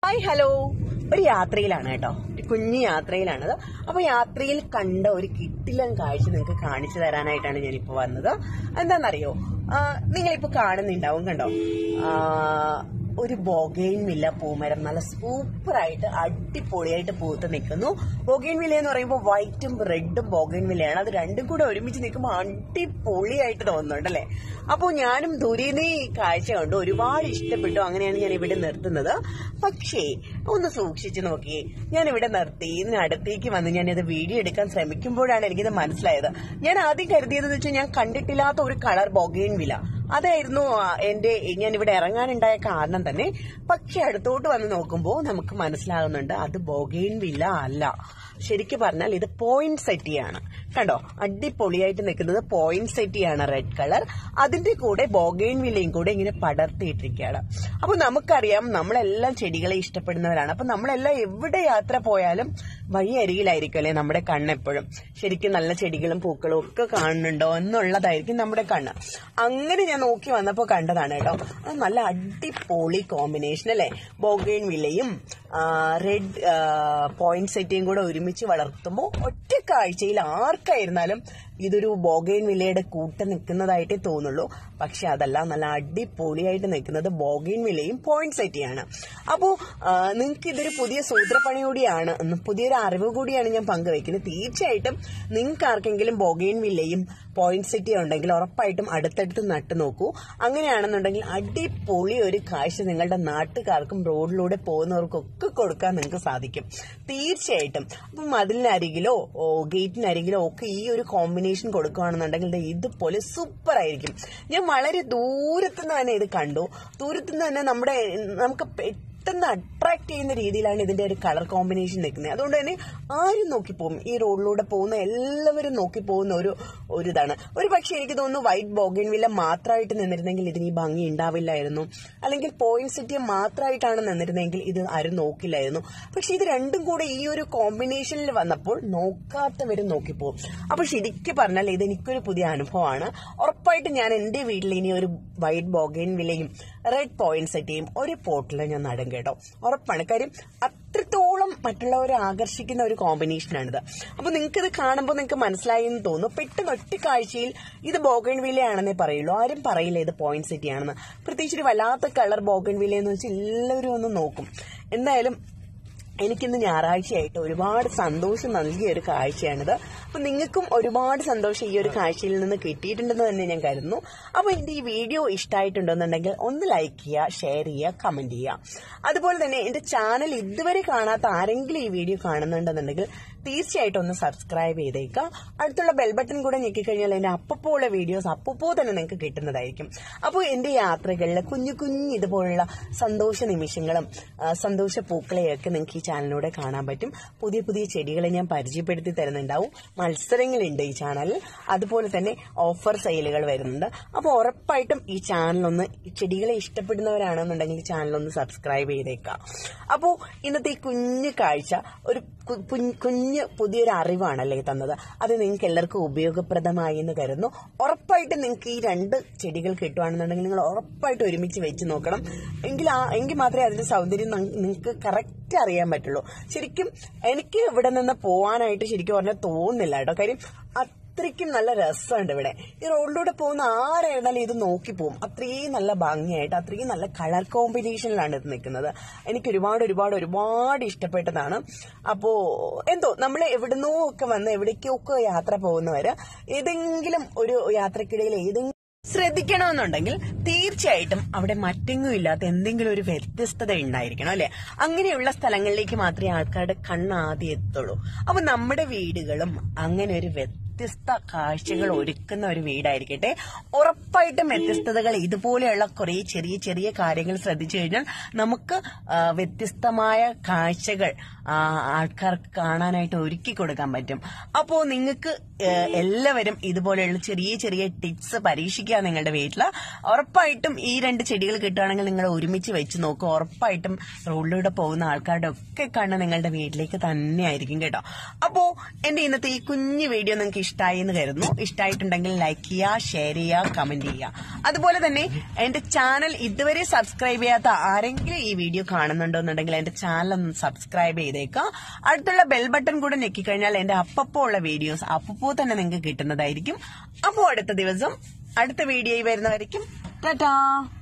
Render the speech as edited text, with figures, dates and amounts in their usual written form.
Hi hello. ഒരു യാത്രയിലാണ് കേട്ടോ, ഒരു കുഞ്ഞു യാത്രയിലാണത്. അപ്പൊ യാത്രയിൽ കണ്ട ഒരു കിടിലൻ കാഴ്ച നിങ്ങൾക്ക് കാണിച്ചു തരാനായിട്ടാണ് ഞാനിപ്പോ വന്നത്. എന്താണെന്നറിയോ, നിങ്ങളിപ്പോ കാണുന്നുണ്ടാവും, കണ്ടോ, ഒരു ബൊഗെയിൻവില്ല പൂമരം നല്ല സൂപ്പറായിട്ട് അടിപൊളിയായിട്ട് പൂത്ത് നിൽക്കുന്നു. ബൊഗെയിൻവില്ല എന്ന് പറയുമ്പോൾ വൈറ്റും റെഡും ബൊഗെയിൻവില്ലയാണ്. അത് രണ്ടും കൂടെ ഒരുമിച്ച് നിൽക്കുമ്പോൾ അടിപൊളിയായിട്ട് തോന്നുന്നുണ്ട് അല്ലേ. അപ്പോൾ ഞാനും ദൂരേന്നേ ഈ കാഴ്ച കണ്ടു, ഒരുപാട് ഇഷ്ടപ്പെട്ടു. അങ്ങനെയാണ് ഞാൻ ഇവിടെ നിർത്തുന്നത്. പക്ഷേ ഒന്ന് സൂക്ഷിച്ചു നോക്കിയേ, ഞാൻ ഇവിടെ നിർത്തി ഇതിനടുത്തേക്ക് വന്ന് ഞാനിത് വീഡിയോ എടുക്കാൻ ശ്രമിക്കുമ്പോഴാണ് എനിക്കിത് മനസ്സിലായത്. ഞാൻ ആദ്യം കരുതിയതെന്ന് വെച്ചാൽ ഞാൻ കണ്ടിട്ടില്ലാത്ത ഒരു കളർ ബൊഗെയിൻവില്ല, അതായിരുന്നു ഞാൻ ഇവിടെ ഇറങ്ങാനുണ്ടായ കാരണം തന്നെ. പക്ഷെ അടുത്തോട്ട് വന്ന് നോക്കുമ്പോൾ നമുക്ക് മനസ്സിലാകുന്നുണ്ട് അത് ബൊഗെയിൻവില്ല അല്ല. ശരിക്കും പറഞ്ഞാൽ ഇത് പോയിൻസെറ്റിയാണ്. കണ്ടോ, അടിപൊളിയായിട്ട് നിൽക്കുന്നത് പോയിൻസെറ്റിയാണ്, റെഡ് കളർ. അതിന്റെ കൂടെ ബൊഗെയിൻവില്ലയും കൂടെ ഇങ്ങനെ പടർത്തിയിട്ടിരിക്കുകയാണ്. അപ്പൊ നമുക്കറിയാം, നമ്മളെല്ലാം ചെടികളെ ഇഷ്ടപ്പെടുന്നവരാണ്. അപ്പൊ നമ്മളെല്ലാം എവിടെ യാത്ര പോയാലും വഴി അരികിലായിരിക്കും അല്ലെ നമ്മുടെ കണ്ണെപ്പോഴും. ശരിക്കും നല്ല ചെടികളും പൂക്കളും ഒക്കെ കാണുന്നുണ്ടോ എന്നുള്ളതായിരിക്കും നമ്മുടെ കണ്ണ്. അങ്ങനെ ഞാൻ നോക്കി വന്നപ്പോ കണ്ടതാണ് കേട്ടോ. അത് നല്ല അടിപൊളി കോമ്പിനേഷൻ അല്ലെ. ബൊഗെയിൻവില്ലയും റെഡ് പോയിൻസെറ്റിയും കൂടെ ഒരുമിച്ച് വളർത്തുമ്പോൾ ഒറ്റ കാഴ്ചയിൽ ആർക്കായിരുന്നാലും ഇതൊരു ബൊഗെയിൻവില്ലയുടെ കൂട്ട് നിൽക്കുന്നതായിട്ടേ തോന്നുള്ളൂ. പക്ഷെ അതല്ല, നല്ല അടിപൊളിയായിട്ട് നിൽക്കുന്നത് ബൊഗെയിൻവില്ലയും പോയിൻസെറ്റിയാണ്. അപ്പോൾ നിങ്ങൾക്ക് ഇതൊരു പുതിയ സൂത്രപ്പണി കൂടിയാണ്, പുതിയൊരു അറിവ് കൂടിയാണ് ഞാൻ പങ്കുവെക്കുന്നത്. തീർച്ചയായിട്ടും നിങ്ങൾക്ക് ആർക്കെങ്കിലും ബൊഗെയിൻവില്ലയും പോയിൻസെറ്റിയും ഉണ്ടെങ്കിൽ ഉറപ്പായിട്ടും അടുത്തടുത്ത് നട്ടു നോക്കൂ. അങ്ങനെയാണെന്നുണ്ടെങ്കിൽ അടിപൊളി ഒരു കാഴ്ച നിങ്ങളുടെ നാട്ടുകാർക്കും റോഡിലൂടെ പോകുന്നവർക്കൊക്കെ കൊടുക്കാൻ നിങ്ങൾക്ക് സാധിക്കും തീർച്ചയായിട്ടും. അപ്പം മതിലിനരികിലോ ഗേറ്റിനരികിലോ ഒക്കെ ഈ ഒരു കോമ്പിനേഷൻ കൊടുക്കുകയാണെന്നുണ്ടെങ്കിൽ ഇതുപോലെ സൂപ്പർ ആയിരിക്കും. ഞാൻ വളരെ ദൂരത്തുനിന്ന് തന്നെ ഇത് കണ്ടു. ദൂരത്തുനിന്ന് തന്നെ നമുക്ക് പെട്ടെന്ന് അട്രാക്ട് ചെയ്യുന്ന രീതിയിലാണ് ഇതിന്റെ ഒരു കളർ കോമ്പിനേഷൻ നിൽക്കുന്നത്. അതുകൊണ്ട് തന്നെ ആരും നോക്കിപ്പോകും, ഈ റോഡിലൂടെ പോകുന്ന എല്ലാവരും നോക്കിപ്പോകുന്ന ഒരു ഇതാണ്. ഒരു പക്ഷെ എനിക്ക് തോന്നുന്നു വൈറ്റ് ബൊഗെയിൻവില്ല മാത്രമായിട്ട് നിന്നിരുന്നെങ്കിൽ ഇതിന് ഈ ഭംഗി ഉണ്ടാവില്ലായിരുന്നു. അല്ലെങ്കിൽ പോയിൻസെറ്റി മാത്രമായിട്ടാണ് നിന്നിരുന്നെങ്കിൽ ഇത് ആരും നോക്കില്ലായിരുന്നു. പക്ഷെ ഇത് രണ്ടും കൂടെ ഈ ഒരു കോമ്പിനേഷനിൽ വന്നപ്പോൾ നോക്കാത്തവരും നോക്കിപ്പോകും. അപ്പൊ ശരിക്കും പറഞ്ഞാൽ ഇത് എനിക്കൊരു പുതിയ അനുഭവമാണ്. ഉറപ്പായിട്ട് ഞാൻ എന്റെ വീട്ടിൽ ഇനി ഒരു വൈറ്റ് ബൊഗെയിൻവില്ലയും റെഡ് പോയിൻസെറ്റിയും ഒരു പോട്ടിൽ ഞാൻ നടും കേട്ടോ, ഉറപ്പാണ്. കാര്യം അത്രത്തോളം മറ്റുള്ളവരെ ആകർഷിക്കുന്ന ഒരു കോമ്പിനേഷനാണിത്. അപ്പൊ നിങ്ങൾക്ക് ഇത് കാണുമ്പോൾ നിങ്ങൾക്ക് മനസ്സിലായി എന്ന് തോന്നുന്നു. പെട്ടെന്ന് ഒറ്റ കാഴ്ചയിൽ ഇത് ബൊഗെയിൻവില്ലയാണെന്നേ പറയുള്ളൂ, ആരും പറയില്ല ഇത് പോയിൻസെറ്റി ആണെന്ന്. പ്രത്യേകിച്ച് ഒരു വല്ലാത്ത കളർ ബൊഗെയിൻവില്ല എന്ന് വെച്ചാൽ എല്ലാവരും ഒന്ന് നോക്കും. എന്തായാലും എനിക്കിന്ന് ഞായറാഴ്ചയായിട്ട് ഒരുപാട് സന്തോഷം നൽകിയ ഒരു കാഴ്ചയാണിത്. അപ്പൊ നിങ്ങൾക്കും ഒരുപാട് സന്തോഷം ഈ ഒരു കാഴ്ചയിൽ നിന്ന് കിട്ടിയിട്ടുണ്ടെന്ന് തന്നെ ഞാൻ കരുതുന്നു. അപ്പൊ എന്റെ ഈ വീഡിയോ ഇഷ്ടമായിട്ടുണ്ടെന്നുണ്ടെങ്കിൽ ഒന്ന് ലൈക്ക് ചെയ്യുക, ഷെയർ ചെയ്യുക, കമന്റ് ചെയ്യുക. അതുപോലെ തന്നെ എന്റെ ചാനൽ ഇതുവരെ കാണാത്ത ആരെങ്കിലും ഈ വീഡിയോ കാണുന്നുണ്ടെന്നുണ്ടെങ്കിൽ തീർച്ചയായിട്ടും ഒന്ന് സബ്സ്ക്രൈബ് ചെയ്തേക്കുക. അടുത്തുള്ള ബെൽ ബട്ടൺ കൂടെ ഞെക്കിക്കഴിഞ്ഞാൽ എന്റെ അപ്പപ്പോ ഉള്ള വീഡിയോസ് അപ്പപ്പോ തന്നെ നിങ്ങൾക്ക് കിട്ടുന്നതായിരിക്കും. അപ്പോൾ എന്റെ യാത്രകളിലെ കുഞ്ഞു കുഞ്ഞു ഇതുപോലുള്ള സന്തോഷ നിമിഷങ്ങളും സന്തോഷ പൂക്കളെയൊക്കെ നിങ്ങൾക്ക് ഈ ചാനലിലൂടെ കാണാൻ പറ്റും. പുതിയ പുതിയ ചെടികളെ ഞാൻ പരിചയപ്പെടുത്തി തരുന്നുണ്ടാവും. മത്സരങ്ങളുണ്ട് ഈ ചാനലിൽ, അതുപോലെ തന്നെ ഓഫർ സെയിലുകൾ വരുന്നുണ്ട്. അപ്പോൾ ഉറപ്പായിട്ടും ഈ ചാനലൊന്ന്, ചെടികളെ ഇഷ്ടപ്പെടുന്നവരാണെന്നുണ്ടെങ്കിൽ ഈ ചാനലൊന്ന് സബ്സ്ക്രൈബ് ചെയ്തേക്കാം. അപ്പോൾ ഇന്നത്തെ ഈ കുഞ്ഞു കാഴ്ച ഒരു കുഞ്ഞ് പുതിയൊരു അറിവാണല്ലേ തന്നത്. അത് നിങ്ങൾക്ക് എല്ലാവർക്കും ഉപയോഗപ്രദമായി എന്ന് കരുതുന്നു. ഉറപ്പായിട്ടും നിങ്ങൾക്ക് ഈ രണ്ട് ചെടികൾ കിട്ടുകയാണെന്നുണ്ടെങ്കിൽ നിങ്ങൾ ഉറപ്പായിട്ട് ഒരുമിച്ച് വെച്ച് നോക്കണം. എങ്കിൽ മാത്രമേ അതിന്റെ സൗന്ദര്യം നിങ്ങൾക്ക് കറക്റ്റ് അറിയാൻ പറ്റുള്ളൂ. ശരിക്കും എനിക്ക് ഇവിടെ നിന്ന് പോവാനായിട്ട് ശരിക്കും പറഞ്ഞാൽ തോന്നുന്നില്ല കേട്ടോ. കാര്യം അത്രയ്ക്കും നല്ല രസമുണ്ട് ഇവിടെ. ഈ റോഡിലൂടെ പോകുന്ന ആരായിരുന്നാലും ഇത് നോക്കി പോകും. അത്രയും നല്ല ഭംഗിയായിട്ട്, അത്രയും നല്ല കളർ കോമ്പിനേഷനിലാണ് ഇത് നിൽക്കുന്നത്. എനിക്ക് ഒരുപാട് ഇഷ്ടപ്പെട്ടതാണ്. അപ്പോ എന്തോ നമ്മൾ എവിടുന്നോ ഒക്കെ വന്ന് എവിടേക്കൊക്കെ യാത്ര പോകുന്നവര് ഏതെങ്കിലും ഒരു യാത്രക്കിടയിൽ ഏതെങ്കിലും ശ്രദ്ധിക്കണമെന്നുണ്ടെങ്കിൽ തീർച്ചയായിട്ടും അവിടെ മറ്റെങ്ങും ഇല്ലാത്ത എന്തെങ്കിലും ഒരു വ്യത്യസ്തത ഉണ്ടായിരിക്കണം അല്ലെ. അങ്ങനെയുള്ള സ്ഥലങ്ങളിലേക്ക് മാത്രമേ ആൾക്കാരുടെ കണ്ണ് ആദ്യം എത്തുള്ളൂ. അപ്പൊ നമ്മുടെ വീടുകളും അങ്ങനെ ഒരു വ്യത്യസ്ത കാഴ്ചകൾ ഒരുക്കുന്ന ഒരു വീടായിരിക്കട്ടെ. ഉറപ്പായിട്ടും വ്യത്യസ്തതകൾ ഇതുപോലെയുള്ള കുറെ ചെറിയ ചെറിയ കാര്യങ്ങൾ ശ്രദ്ധിച്ചു കഴിഞ്ഞാൽ നമുക്ക് വ്യത്യസ്തമായ കാഴ്ചകൾ ആൾക്കാർക്ക് കാണാനായിട്ട് ഒരുക്കി കൊടുക്കാൻ പറ്റും. അപ്പോ നിങ്ങൾക്ക് എല്ലാവരും ഇതുപോലെയുള്ള ചെറിയ ചെറിയ ടിപ്സ് പരീക്ഷിക്കുക നിങ്ങളുടെ വീട്ടില്. ഉറപ്പായിട്ടും ഈ രണ്ട് ചെടികൾ കിട്ടുകയാണെങ്കിൽ നിങ്ങൾ ഒരുമിച്ച് വെച്ച് നോക്കും. ഉറപ്പായിട്ടും റോഡിലൂടെ പോകുന്ന ആൾക്കാരുടെ ഒക്കെ കണ്ണ് നിങ്ങളുടെ വീട്ടിലേക്ക് തന്നെ ആയിരിക്കും കേട്ടോ. അപ്പോ എന്റെ ഇന്നത്തെ ഈ കുഞ്ഞു വീഡിയോ നിങ്ങൾക്ക് ഇഷ്ടമായി എന്ന് കരുതുന്നു. ഇഷ്ടമായിട്ടുണ്ടെങ്കിൽ ലൈക്ക് ചെയ്യുക, ഷെയർ ചെയ്യുക, കമന്റ് ചെയ്യുക. അതുപോലെ തന്നെ എന്റെ ചാനൽ ഇതുവരെ സബ്സ്ക്രൈബ് ചെയ്യാത്ത ആരെങ്കിലും ഈ വീഡിയോ കാണുന്നുണ്ടോന്നുണ്ടെങ്കിൽ എന്റെ ചാനൽ ഒന്ന് സബ്സ്ക്രൈബ് ചെയ്തേക്കുക. അടുത്തുള്ള ബെൽ ബട്ടൺ കൂടെ ഞെക്കിക്കഴിഞ്ഞാൽ എന്റെ അപ്പപ്പോ ഉള്ള വീഡിയോസ് അപ്പപ്പോ തന്നെ നിങ്ങൾക്ക് കിട്ടുന്നതായിരിക്കും. അപ്പോൾ അടുത്ത ദിവസം അടുത്ത വീഡിയോയിൽ വരുന്നവരിക്കും ടാറ്റാ.